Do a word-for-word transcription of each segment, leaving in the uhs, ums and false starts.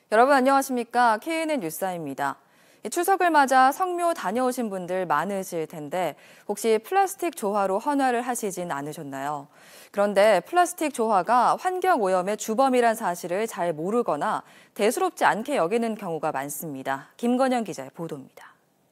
여러분 안녕하십니까? 케이엔엔 뉴스입니다. 추석을 맞아 성묘 다녀오신 분들 많으실 텐데 혹시 플라스틱 조화로 헌화를 하시진 않으셨나요? 그런데 플라스틱 조화가 환경오염의 주범이란 사실을 잘 모르거나 대수롭지 않게 여기는 경우가 많습니다. 김건영 기자의 보도입니다.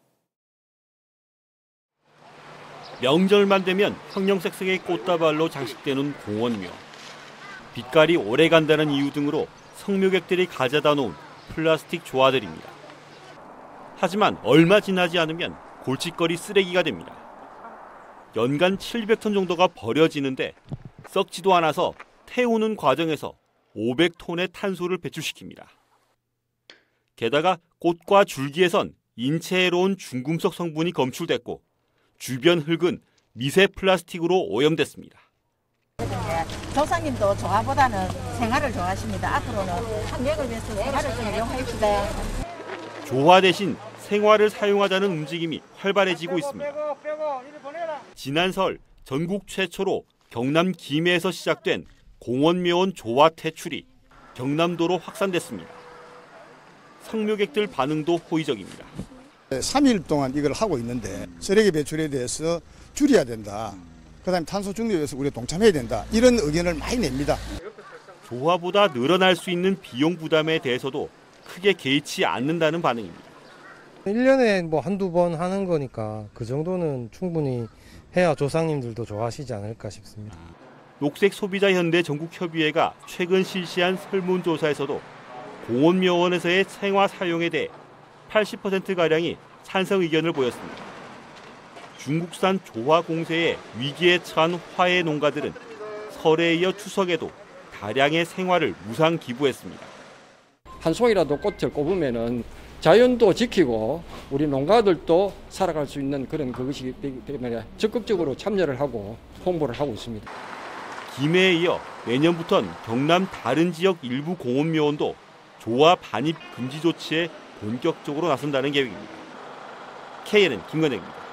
명절만 되면 형형색색의 꽃다발로 장식되는 공원묘. 빛깔이 오래 간다는 이유 등으로 성묘객들이 가져다 놓은 플라스틱 조화들입니다. 하지만 얼마 지나지 않으면 골칫거리 쓰레기가 됩니다. 연간 칠백 톤 정도가 버려지는데 썩지도 않아서 태우는 과정에서 오백 톤의 탄소를 배출시킵니다. 게다가 꽃과 줄기에선 인체에 해로운 중금속 성분이 검출됐고 주변 흙은 미세 플라스틱으로 오염됐습니다. 조상님도 조화보다는 생활을 좋아하십니다. 앞으로는 환경을 위해서 생활을 좀 이용합시다. 조화 대신 생활을 사용하자는 움직임이 활발해지고 있습니다. 지난 설 전국 최초로 경남 김해에서 시작된 공원묘원 조화 퇴출이 경남도로 확산됐습니다. 성묘객들 반응도 호의적입니다. 삼 일 동안 이걸 하고 있는데 쓰레기 배출에 대해서 줄여야 된다. 그다음에 탄소 중립에 위해서 우리가 동참해야 된다. 이런 의견을 많이 냅니다. 조화보다 늘어날 수 있는 비용 부담에 대해서도 크게 개의치 않는다는 반응입니다. 일 년에 뭐 한두 번 하는 거니까 그 정도는 충분히 해야 조상님들도 좋아하시지 않을까 싶습니다. 녹색소비자현대 전국협의회가 최근 실시한 설문조사에서도 공원묘원에서의 생화 사용에 대해 팔십 퍼센트가량이 찬성 의견을 보였습니다. 중국산 조화 공세에 위기에 처한 화훼 농가들은 설에 이어 추석에도 다량의 생화를 무상 기부했습니다. 한 송이라도 꽃을 꼽으면은 자연도 지키고 우리 농가들도 살아갈 수 있는 그런 그것이기 때문에 적극적으로 참여를 하고 홍보를 하고 있습니다. 김해에 이어 내년부터는 경남 다른 지역 일부 공원묘원도 조화 반입 금지 조치에 본격적으로 나선다는 계획입니다. 케이엔엔 김건영입니다.